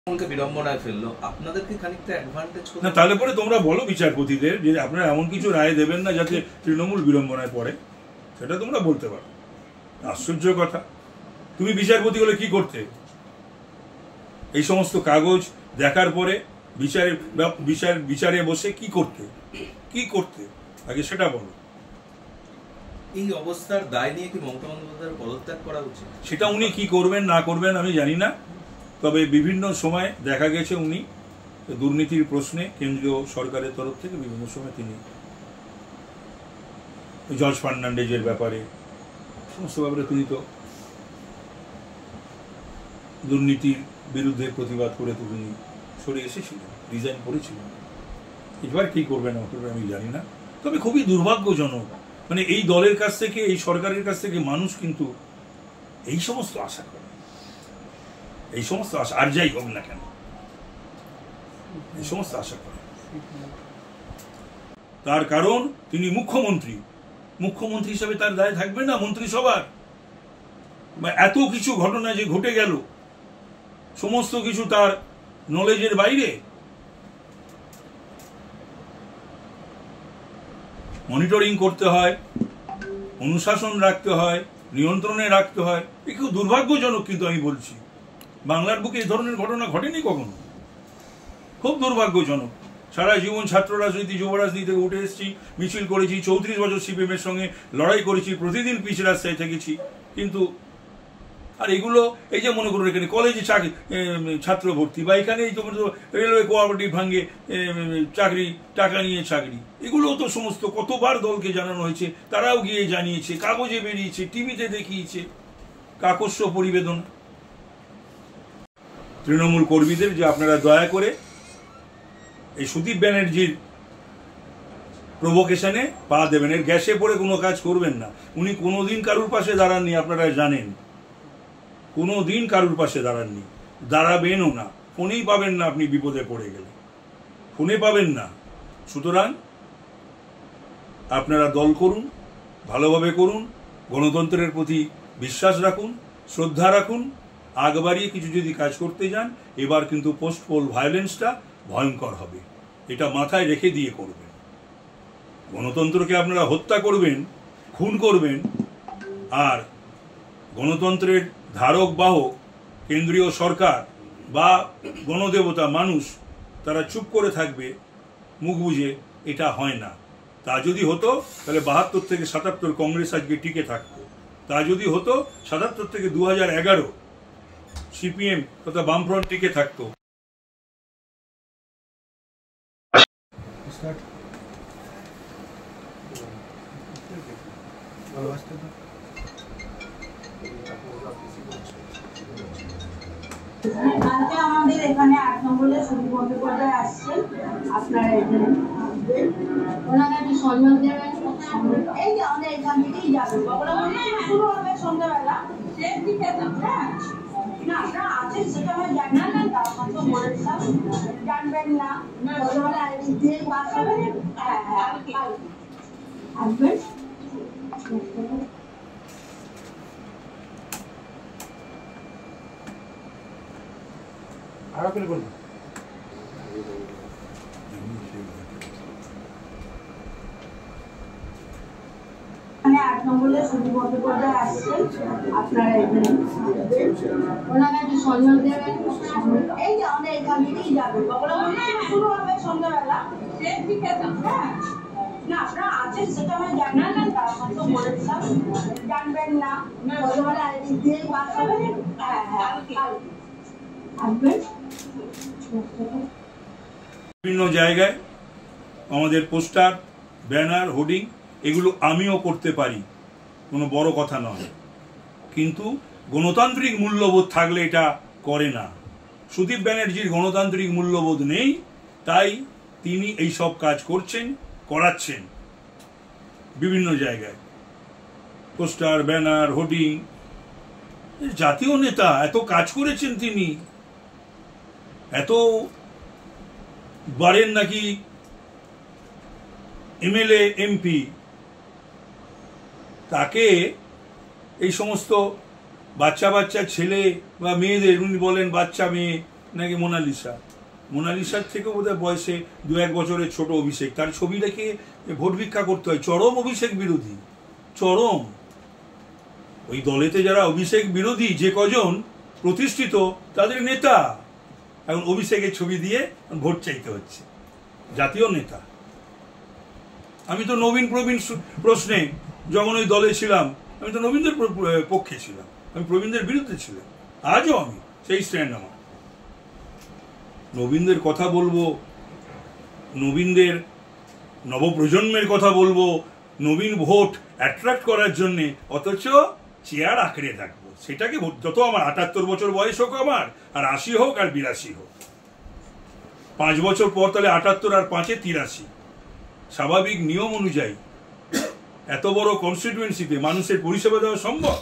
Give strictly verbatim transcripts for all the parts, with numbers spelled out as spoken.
বিড়ম্বনায় ফেললো, আপনাদেরকে খানিকটা অ্যাডভান্টেজ না, তাহলে পরে তোমরা বলো বিচারপতিদের যে আপনারা এমন কিছু রায় দেবেন না যাতে তৃণমূল বিড়ম্বনায় পড়ে, সেটা তোমরা বলতে পারো। আশ্চর্য কথা, তুমি বিচারপতি হলে কি করতে? এই সমস্ত কাগজ দেখার পরে বিচারে বিচার বিচারে বসে কি করতে কি করতে আগে সেটা বলো। এই অবস্থার দায় নিয়ে কি মমতা বন্দ্যোপাধ্যায়ের পদত্যাগ করা উচিত? সেটা উনি কি করবেন না করবেন আমি জানি না, তবে বিভিন্ন সময় দেখা গেছে উনি দুর্নীতির প্রশ্নে কেন্দ্রীয় সরকারের তরফ থেকে বিভিন্ন সময় তিনি জর্জ ফার্নান্ডেজের ব্যাপারে সমস্ত ব্যাপারে তিনি তো দুর্নীতির বিরুদ্ধে প্রতিবাদ করে তিনি সরে এসেছিলেন, রিজাইন করেছিলেন। এবার কি করবে না করবে আমি জানি না, তবে খুবই দুর্ভাগ্যজনক, মানে এই দলের কাছ থেকে এই সরকারের কাছ থেকে মানুষ কিন্তু এই সমস্ত আশা করে, এই সমস্ত আশা আর যাই হোক না কেন এই সমস্ত আশা করে। তার কারণ তিনি মুখ্যমন্ত্রী, মুখ্যমন্ত্রী হিসেবে তার দায় থাকবে না মন্ত্রিসভার? এত কিছু ঘটনা যে ঘটে গেল, সমস্ত কিছু তার নলেজের বাইরে। মনিটরিং করতে হয়, অনুশাসন রাখতে হয়, নিয়ন্ত্রণে রাখতে হয়। এ খুব দুর্ভাগ্যজনক, কিন্তু আমি বলছি বাংলার বুকে এই ধরনের ঘটনা ঘটেনি কখনো, খুব দুর্ভাগ্যজনক। সারা জীবন ছাত্র রাজনীতি যুব রাজনীতি থেকে উঠে এসেছি, মিছিল করেছি, চৌত্রিশ বছর সিপিএম এর সঙ্গে লড়াই করেছি, প্রতিদিন পিছ রাস্তায় থেকেছি, কিন্তু আর এগুলো এই যে মনে করুন এখানে কলেজে চাকরি ছাত্র ভর্তি বা এখানে এই তোমার রেলওয়ে কোঅপারেটিভ ভাঙে চাকরি, টাকা নিয়ে চাকরি, এগুলো তো সমস্ত কতবার দলকে জানানো হয়েছে, তারাও গিয়ে জানিয়েছে, কাগজে বেরিয়েছে, টিভিতে দেখিয়েছে, কাকস্য পরিবেদন। তৃণমূল কর্মীদের যে আপনারা দয়া করে এই সুদীপ ব্যানার্জির প্রভোকেশনে পা দেবেন, এর গ্যাসে পড়ে কোনো কাজ করবেন না। উনি কোনোদিন কারুর পাশে দাঁড়াননি, আপনারা জানেন, কোনোদিন কারুর পাশে দাঁড়াননি, দাঁড়াবেনও না। ফোনেই পাবেন না আপনি বিপদে পড়ে গেলে, ফোনে পাবেন না। সুতরাং আপনারা দল করুন, ভালোভাবে করুন, গণতন্ত্রের প্রতি বিশ্বাস রাখুন, শ্রদ্ধা রাখুন। আগ বাড়িয়ে কিছু যদি কাজ করতে যান, এবার কিন্তু পোস্ট পোল ভায়োলেন্সটা ভয়ঙ্কর হবে, এটা মাথায় রেখে দিয়ে করবেন। গণতন্ত্রকে আপনারা হত্যা করবেন, খুন করবেন, আর গণতন্ত্রের ধারক বাহক কেন্দ্রীয় সরকার বা গণদেবতা মানুষ তারা চুপ করে থাকবে মুখ বুঝে, এটা হয় না। তা যদি হতো তাহলে বাহাত্তর থেকে সাতাত্তর কংগ্রেস আজকে টিকে থাকতো। তা যদি হতো সাতাত্তর থেকে দু হাজার এগারো সিপিএম তথা বামফ্রন্ট টিকে থাকতো। আজকে আমাদের এখানে আট নম্বরে সুদীপ বন্দ্যোপাধ্যায় আসছেন, আপনারা এখানে ওনাকে একটু সম্মান দেবেন। এই যে আমাদের এখান থেকেই যাবেন, শুরু হবে সন্ধ্যাবেলা। হ্যাঁ না আপনারা আছেন সেটা আমরা জানি না, তারপর তো বলেছিলাম জানবেন না, সন্ধ্যাবেলা দিয়ে বাস হবে। হ্যাঁ হ্যাঁ আসবেন। আরো করে বলুন। আট নম্বরে সুদীপ বন্দ্যোপাধ্যায় আসছেন, আপনারা এখানে ওনাকে একটু সম্মান দেবেন। এই যে আমাদের এখান থেকেই যাবেন, শুরু হবে সন্ধ্যাবেলা। হ্যাঁ না আপনারা আছেন সেটা আমরা জানি না, তারপর তো বলেছিলাম জানবেন না, সন্ধ্যাবেলা দিয়ে বাস হবে। হ্যাঁ হ্যাঁ আসবেন। বিভিন্ন জায়গায় আমাদের পোস্টার, ব্যানার, হোর্ডিং এগুলো আমিও করতে পারি, কোনো বড় কথা নয়, কিন্তু গণতান্ত্রিক মূল্যবোধ থাকলে এটা করে না। সুদীপ ব্যানার্জির গণতান্ত্রিক মূল্যবোধ নেই, তাই তিনি এই সব কাজ করছেন, করাচ্ছেন বিভিন্ন জায়গায়, পোস্টার, ব্যানার, হোর্ডিং। জাতীয় নেতা, এত কাজ করেছেন তিনি, এত বারেন নাকি এমএলএ এমপি, তাকে এই সমস্ত বাচ্চা বাচ্চা ছেলে বা মেয়েদের, উনি বলেন বাচ্চা মেয়ে, নাকি মোনালিসা, মোনালিসার থেকেও বোধহয় বয়সে দু এক বছরের ছোট অভিষেক, তার ছবি রেখে ভোট ভিক্ষা করতে হয়। চরম অভিষেক বিরোধী, চরম। ওই দলেতে যারা অভিষেক বিরোধী যে কজন প্রতিষ্ঠিত, তাদের নেতা এখন অভিষেকের ছবি দিয়ে ভোট চাইতে হচ্ছে, জাতীয় নেতা। আমি তো নবীন প্রবীণ প্রশ্নে যখন ওই দলে ছিলাম, আমি তো নবীনদের পক্ষে ছিলাম, আমি প্রবীণদের বিরুদ্ধে ছিলাম। আজও আমি সেই স্ট্যান্ড আমার। নবীনদের কথা বলবো, নবীনদের নবপ্রজন্মের কথা বলবো, নবীন ভোট অ্যাট্রাক্ট করার জন্যে, অথচ চেয়ার আঁকড়ে থাকবো। সেটাকে যত আমার আটাত্তর বছর বয়স হোক আমার, আর আশি হোক আর বিরাশি হোক, পাঁচ বছর পর তাহলে আটাত্তর আর পাঁচে তিরাশি। স্বাভাবিক নিয়ম অনুযায়ী এত বড় কনস্টিটিউয়েন্সিতে মানুষের পরিষেবা দেওয়া সম্ভব?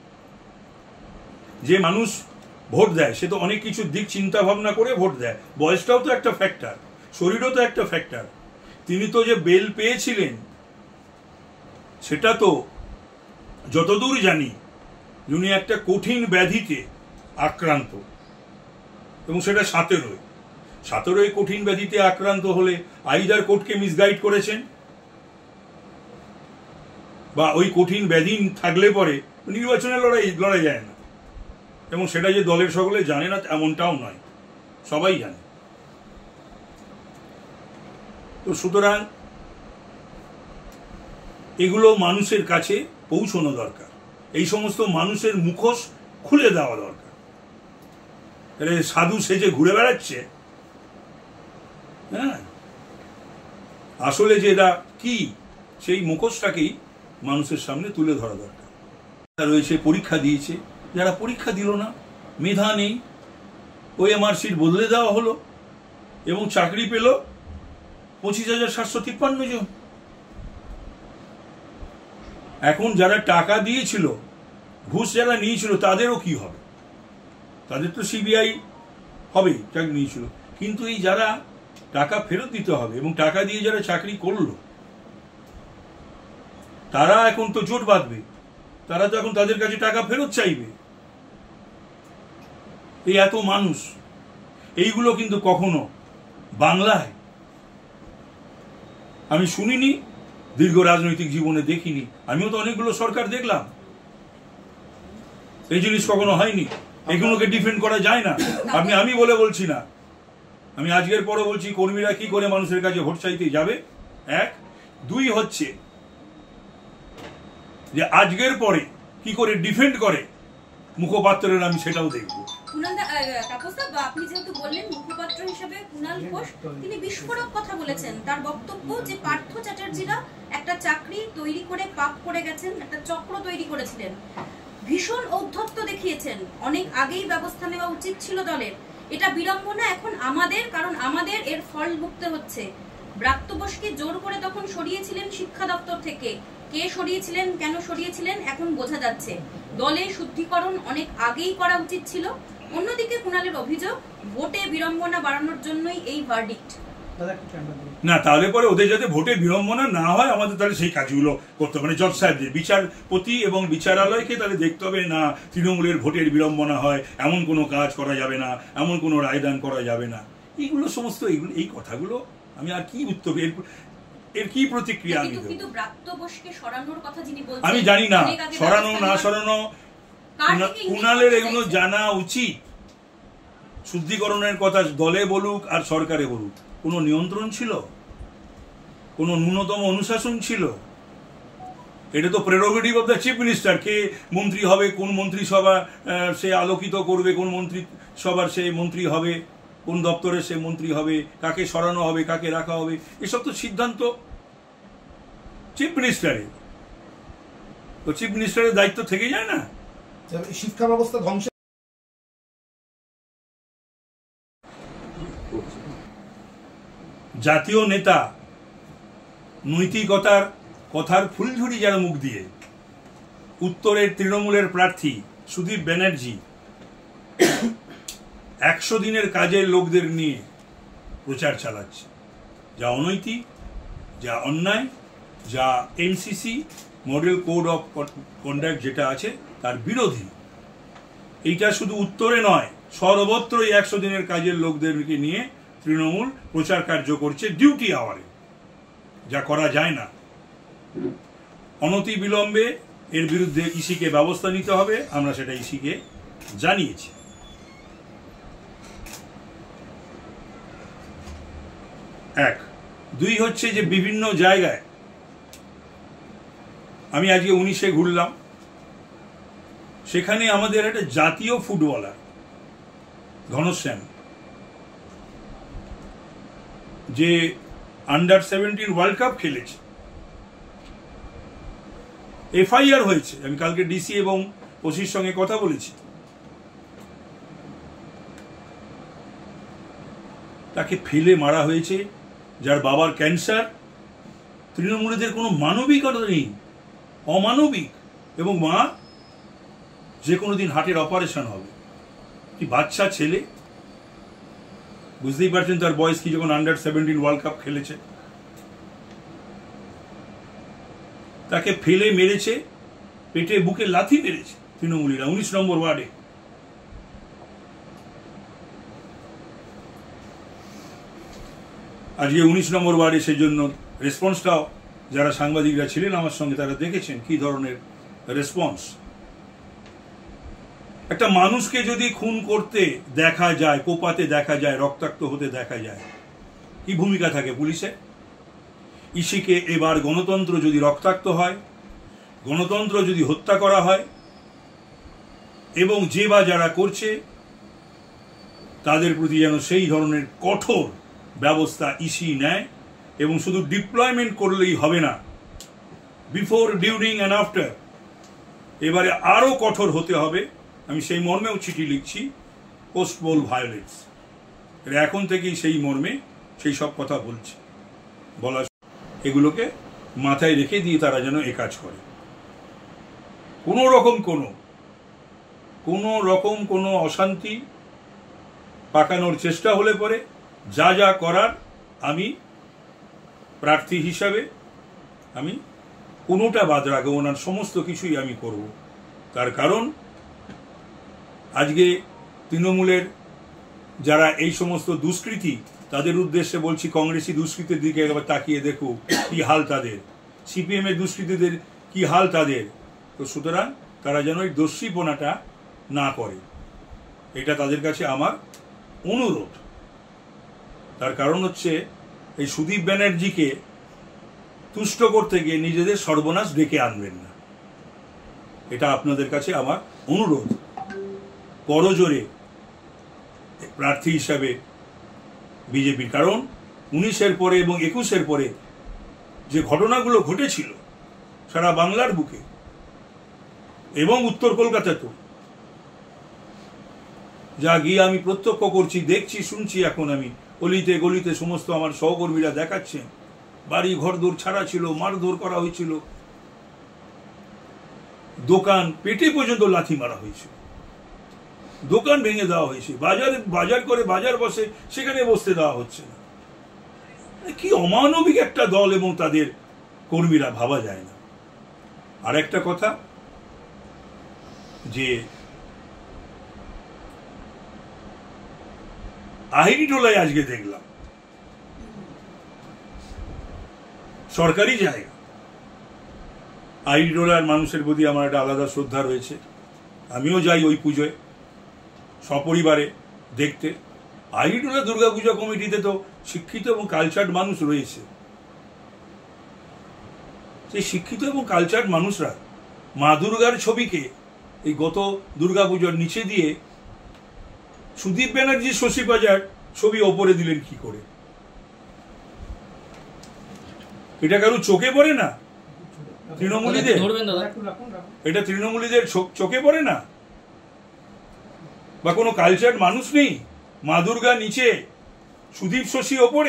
যে মানুষ ভোট দেয় সে তো অনেক কিছু দিক চিন্তা ভাবনা করে ভোট দেয়। বয়সটাও তো একটা ফ্যাক্টর, শরীরও তো একটা ফ্যাক্টর। তিনি তো যে বেল পেয়েছিলেন সেটা তো যতদূর জানি উনি একটা কঠিন ব্যাধিতে আক্রান্ত, এবং সেটা সতেরোয় সতেরোয় কঠিন ব্যাধিতে আক্রান্ত হলে আইদার কোর্টকে মিসগাইড করেছেন, বা ওই কঠিন ব্যাধি থাকলে পরে নির্বাচনে লড়াই লড়াই যায় না। এবং সেটা যে দলের সকলে জানে না এমনটাও নয়, সবাই জানে। তো সুতরাং এগুলো মানুষের কাছে পৌঁছানো দরকার, এই সমস্ত মানুষের মুখোশ খুলে দেওয়া দরকার। সাধু সেজে ঘুরে বেড়াচ্ছে, হ্যাঁ, আসলে যে এরা কি, সেই মুখোশটাকেই মানুষের সামনে তুলে ধরা দরকার। রয়েছে পরীক্ষা দিয়েছে, যারা পরীক্ষা দিল না, মেধা নেই, ওই এমআর সিট বদলে দেওয়া হলো এবং চাকরি পেল পঁচিশ হাজার সাতশো তিপ্পান্ন জন। এখন যারা টাকা দিয়েছিল, ঘুষ যারা নিয়েছিল, তাদেরও কি হবে? তাদের তো সিবিআই হবে, চাকরি নিয়েছিল। কিন্তু এই যারা টাকা ফেরত দিতে হবে এবং টাকা দিয়ে যারা চাকরি করলো, তারা এখন তো জোট বাঁধবে, তারা তো এখন তাদের কাছে টাকা ফেরত চাইবে। এই এত মানুষ, এইগুলো কিন্তু কখনো বাংলায় আমি শুনিনি, দীর্ঘ রাজনৈতিক জীবনে দেখিনি। আমিও তো অনেকগুলো সরকার দেখলাম, এই জিনিস কখনো হয়নি। এগুলোকে ডিফেন্ড করা যায় না। আপনি আমি বলে বলছি না, আমি আজকের পরে বলছি কর্মীরা কি করে মানুষের কাছে ভোট চাইতে যাবে। এক, দুই হচ্ছে যে আজকের পরে কি করে ডিফেন্ড করে মুখপাত্রের, আমি সেটাও দেখবো। আপনি যেহেতু বললেন মুখপাত্র হিসেবে কুণাল ঘোষ, তিনি বিস্ফোরক কথা বলেছেন। তার বক্তব্য যে পার্থ চ্যাটার্জিরা একটা চাকরি তৈরি করে পাপ করে গেছেন, একটা চক্র তৈরি করেছিলেন, ভীষণ ঔদ্ধত্য দেখিয়েছেন, অনেক আগেই ব্যবস্থা নেওয়া উচিত ছিল দলের। এটা বিড়ম্বনা এখন আমাদের, কারণ আমাদের এর ফল ভুগতে হচ্ছে। ব্রাত্য বোসকে জোর করে তখন সরিয়েছিলেন শিক্ষা দপ্তর থেকে, কে সরিয়েছিলেন, কেন সরিয়েছিলেন এখন বোঝা যাচ্ছে। দলে শুদ্ধিকরণ অনেক আগেই করা উচিত ছিল। অন্যদিকে কুণালের অভিযোগ ভোটে বিড়ম্বনা বাড়ানোর জন্যই এই ভার্ডিক্ট। না, তাহলে পরে ওদের যাতে ভোটে বিড়ম্বনা না হয়, আমাদের তাহলে সেই কাজগুলো করতে হবে। মানে জজ সাহেবদের, বিচারপতি এবং বিচারালয়কে তাহলে দেখতে হবে না তৃণমূলের ভোটের বিড়ম্বনা হয়, এমন কোনো কাজ করা যাবে না, এমন কোনো রায়দান করা যাবে না। এইগুলো সমস্ত এইগুলো এই কথাগুলো আমি আর কি উত্তর, এর এর কি প্রতিক্রিয়া আমি দেব? কিন্তু ব্রাত্য বোসকে সরানোর কথা যিনি বলছেন, আমি জানি না সরানো না সরানো, কুণালের এগুলো জানা উচিত। শুদ্ধিকরণের কথা দলে বলুক আর সরকারে বলুক, কোনো নিয়ন্ত্রণ ছিল, কোনো ন্যূনতম অনুশাসন ছিল? এটা তো prerogative of the chief minister. কে মন্ত্রী হবে, কোন মন্ত্রিসভা সে আলোকিত করবে, কোন মন্ত্রী সভার সে মন্ত্রী হবে, কোন দপ্তরে সে মন্ত্রী হবে, কাকে সরানো হবে, কাকে রাখা হবে, এসব তো সিদ্ধান্ত চিফ মিনিস্টারের। তো চিফ মিনিস্টারের দায়িত্ব থেকে যায় না? শিক্ষা ব্যবস্থা ধ্বংস। জাতীয় নেতা, নৈতিকতার কথার ফুলঝুরি যারা মুখ দিয়ে, উত্তরের তৃণমূলের প্রার্থী সুদীপ ব্যানার্জি একশো দিনের কাজের লোকদের নিয়ে প্রচার চালাচ্ছে, যা অনৈতিক, যা অন্যায়, যা MCC model code of conduct যেটা আছে তার বিরোধী। এইটা শুধু উত্তরে নয়, সর্বত্রই একশো দিনের কাজের লোকদেরকে নিয়ে তৃণমূল প্রচার কার্য করছে ডিউটি আওয়ারে, যা করা যায় না। অনতি বিলম্বে এর বিরুদ্ধে ইসিকে ব্যবস্থা নিতে হবে, আমরা সেটা ইসিকে জানিয়েছি। এক দুই হচ্ছে যে বিভিন্ন জায়গায়, আমি আজকে উনিশে ঘুরলাম, সেখানে আমাদের একটা জাতীয় ফুটবলার ঘনশ্যাম, যে আন্ডার সেভেন্টিন ওয়ার্ল্ড কাপ খেলেছে, এফআইআর হয়েছে। আমি কালকে ডিসি এবং ওসির সঙ্গে কথা বলেছি। তাকে ফেলে মারা হয়েছে, যার বাবার ক্যান্সার। তৃণমূলীদের কোনো মানবিকতা নেই, অমানবিক। এবং মা যে কোনো দিন হার্টের অপারেশন হবে, কি বাচ্চা ছেলে, বুঝতেই পারছেন তার বয়স কি, যখন আন্ডার সেভেন্টিন ওয়ার্ল্ড কাপ খেলেছে। তাকে ফেলে মেরেছে, পেটে বুকে লাথি মেরেছে তৃণমূলীরা উনিশ নম্বর ওয়ার্ডে। আজকে উনিশ নম্বর ওয়ার্ডে সেই জন্য রেসপন্সটাও, যারা সাংবাদিকরা ছিলেন আমার সঙ্গে তারা দেখেছেন কি ধরনের রেসপন্স। একটা মানুষকে যদি খুন করতে দেখা যায়, কোপাতে দেখা যায়, রক্তাক্ত হতে দেখা যায়, কি ভূমিকা থাকে পুলিশের? ইসিকে এবার গণতন্ত্র যদি রক্তাক্ত হয়, গণতন্ত্র যদি হত্যা করা হয়, এবং যে বা যারা করছে তাদের প্রতি যেন সেই ধরনের কঠোর ব্যবস্থা ইসি নেয়। এবং শুধু ডিপ্লয়মেন্ট করলেই হবে না, বিফোর, ডিউরিং অ্যান্ড আফটার এবারে আরো কঠোর হতে হবে। আমি সেই মর্মেও চিঠি লিখছি পোস্ট পোল ভায়োলেন্স, এখন থেকেই সেই মর্মে সেই সব কথা বলছি, বলা এগুলোকে মাথায় রেখে দিয়ে তারা যেন এ কাজ করে। কোনো রকম কোনো কোনো রকম কোনো অশান্তি পাকানোর চেষ্টা হলে পরে যা যা করার আমি প্রার্থী হিসাবে আমি কোনোটা বাদ রাখবো না, সমস্ত কিছুই আমি করব। তার কারণ আজকে তৃণমূলের যারা এই সমস্ত দুষ্কৃতী, তাদের উদ্দেশ্যে বলছি, কংগ্রেসি দুষ্কৃতির দিকে একবার তাকিয়ে দেখো কি হাল তাদের, সিপিএম এর দুষ্কৃতীদের কি হাল তাদের। তো সুতরাং তারা যেন এই দস্যিপনাটা না করে, এটা তাদের কাছে আমার অনুরোধ। তার কারণ হচ্ছে এই সুদীপ ব্যানার্জিকে তুষ্ট করতে গিয়ে নিজেদের সর্বনাশ ডেকে আনবেন না, এটা আপনাদের কাছে আমার অনুরোধ। করজোরে প্রার্থী হিসাবে বিজেপির, কারণ উনিশের পরে এবং একুশের পরে যে ঘটনাগুলো ঘটেছিল সারা বাংলার বুকে এবং উত্তর কলকাতাতেও, যা গিয়ে আমি প্রত্যক্ষ করছি, দেখছি, শুনছি। এখন আমি অলিতে গলিতে সমস্ত আমার সহকর্মীরা দেখাচ্ছেন, বাড়ি ঘর দৌর ছাড়া ছিল, মারধর করা হয়েছিল, দোকান পেটে পর্যন্ত লাথি মারা হয়েছিল, দোকান ভেঙে দেওয়া হয়েছে, বাজারে বাজার করে বাজার বসে সেখানে বসতে দেওয়া হচ্ছে না। কি অমানবিক একটা দল এবং তাদের কর্মীরা, ভাবা যায় না। আর একটা কথা, যে আহিরিটোলায় আজকে দেখলাম সরকারি জায়গা, আহিরিটোলার মানুষের প্রতি আমার একটা আলাদা শ্রদ্ধা রয়েছে। আমিও যাই ওই পুজোয় সপরিবারে দেখতে। আহিরিটোলা দুর্গাপূজা কমিটিতে তো শিক্ষিত এবং কালচার্ড মানুষ রয়েছে। সেই শিক্ষিত এবং কালচার্ড মানুষরা মা দুর্গার ছবিকে এই গত দুর্গাপূজার নিচে দিয়ে সুদীপ ব্যানার্জি শশী বাজার ছবি ওপরে দিলেন কি করে? এটা কারো চোখে পড়ে না? তৃণমূলীদের এটা তৃণমূলীদের চোখে পড়ে না? বা কোনো কালচার মানুষ নেই? মা দুর্গা নিচে, সুদীপ শশী ওপরে,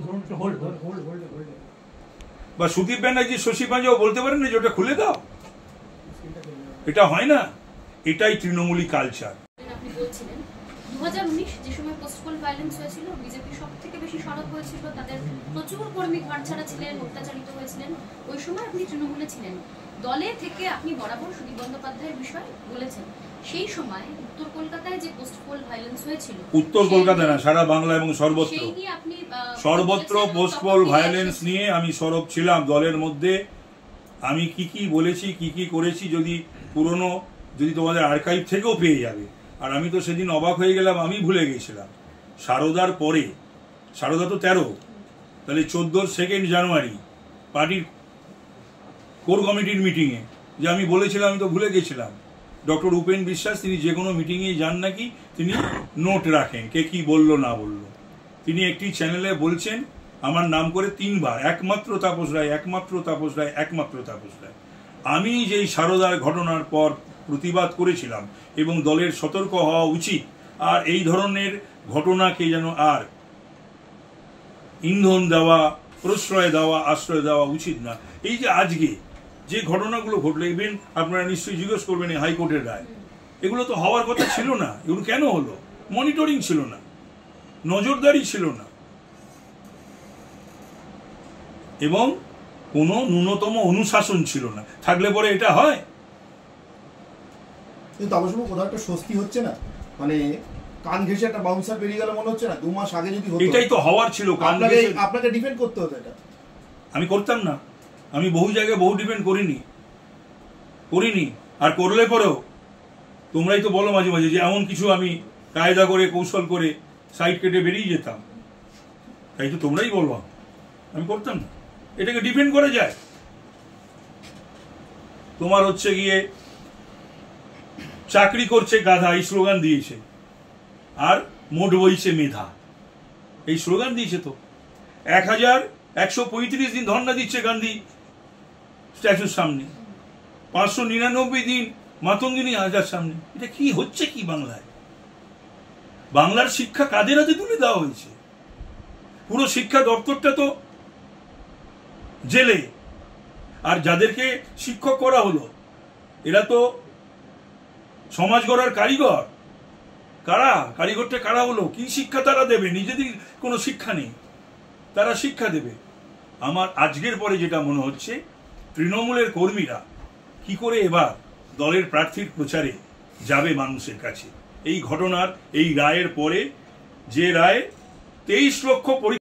বা সুদীপ ব্যানার্জি শশী পাঞ্জাও বলতে পারেন না যে ওটা খুলে দাও? এটা হয় না। এটাই তৃণমূলী কালচার। আপনি বলছিলেন দু হাজার উনিশ যে সময় পোস্টপোল ভায়োলেন্স হয়েছিল, বিজেপি সব থেকে বেশি সরব হয়েছিল, তাদের প্রচুর কর্মী ঘরছাড়া ছিলেন, অত্যাচারিত হয়েছিলেন। ওই সময় আপনি তৃণমূলে ছিলেন, দলে থেকে আপনি বরাবর সুদীপ বন্দ্যোপাধ্যায়ের বিষয়ে বলেছেন। সেই সময় উত্তর উত্তর কলকাতায় যে পোস্ট পোল ভায়োলেন্স হয়েছিল, উত্তর কলকাতা না, সারা বাংলা এবং সর্বত্র সেই নিয়ে আপনি সর্বত্র পোস্ট পোল ভায়োলেন্স নিয়ে আমি সরব ছিলাম। দলের মধ্যে আমি কি কি বলেছি, কি কি করেছি, যদি পুরনো যদি তোমাদের আর্কাইভ থেকেও পেয়ে যাবে। আর আমি তো সেদিন অবাক হয়ে গেলাম, আমি ভুলে গেছিলাম শারদার পরে, শারদা তো তেরো, তাহলে চোদ্দোর সেকেন্ড জানুয়ারি পার্টির কোর কমিটির মিটিংয়ে যে আমি বলেছিলাম, আমি তো ভুলে গেছিলাম। ডক্টর উপেন বিশ্বাস তিনি যে কোনো মিটিংয়ে যান নাকি তিনি নোট রাখেন, কে কি বললো না বললো। তিনি একটি চ্যানেলে বলছেন আমার নাম করে তিনবার, একমাত্র তাপস রায়, একমাত্র তাপস রায়, একমাত্র তাপস রায়। আমি যেই শারদার ঘটনার পর প্রতিবাদ করেছিলাম এবং দলের সতর্ক হওয়া উচিত, আর এই ধরনের ঘটনাকে যেন আর ইন্ধন দেওয়া, প্রশ্রয় দেওয়া, আশ্রয় দেওয়া উচিত না। এই যে আজকে যে ঘটনাগুলো ঘটলো, ইভেন আপনারা নিশ্চয়ই জিজ্ঞেস করবেন এই হাইকোর্টের রায়, এগুলো তো হওয়ার কথা ছিল না। এগুলো কেন হলো? মনিটরিং ছিল না, নজরদারি ছিল না, এবং কোনো ন্যূনতম অনুশাসন ছিল না। থাকলে পরে এটা হয়? কিন্তু অবশ্য কোথাও একটা স্বস্তি হচ্ছে না, মানে কান ঘেঁষে একটা বাউন্সার বেরিয়ে গেল মনে হচ্ছে না? দু মাস আগে যদি হতো, এটাই তো হওয়ার ছিল। আপনাকে আপনাকে ডিফেন্ড করতে হতো। এটা আমি করতাম না, আমি বহু জায়গায় বহু ডিফেন্ড করিনি করিনি আর করলে পরেও তোমরাই তো বলো মাঝে মাঝে যে এমন কিছু আমি কায়দা করে কৌশল করে সাইড কেটে বেরিয়ে যেতাম, তাই তো তোমরাই বলবো, আমি করতাম না। এটাকে ডিফেন্ড করা যায়? তোমার হচ্ছে গিয়ে চাকরি করছে গাধা, এই স্লোগান দিয়েছে, আর মোট বইছে মেধা, এই স্লোগান দিয়েছে। তো এক হাজার একশো পঁয়ত্রিশ দিন ধর্ণা দিচ্ছে গান্ধী স্ট্যাচুর সামনে, পাঁচশো নিরানব্বই দিন মাতঙ্গিনী হাজার সামনে। এটা কি হচ্ছে কি বাংলায়? বাংলার শিক্ষা কাদের হাতে তুলে দেওয়া হয়েছে? পুরো শিক্ষা দপ্তরটা তো জেলে, আর যাদেরকে শিক্ষক করা হলো এরা তো সমাজ গড়ার কারিগর। কারা কারিগরটা কারা হলো? কি শিক্ষা তারা দেবে? নিজেদের কোনো শিক্ষা নেই, তারা শিক্ষা দেবে। আমার আজকের পরে যেটা মনে হচ্ছে, তৃণমূলের কর্মীরা কি করে এবার দলের প্রার্থীর প্রচারে যাবে মানুষের কাছে। এই ঘটনার, এই রায়ের পরে, যে রায় তেইশ লক্ষ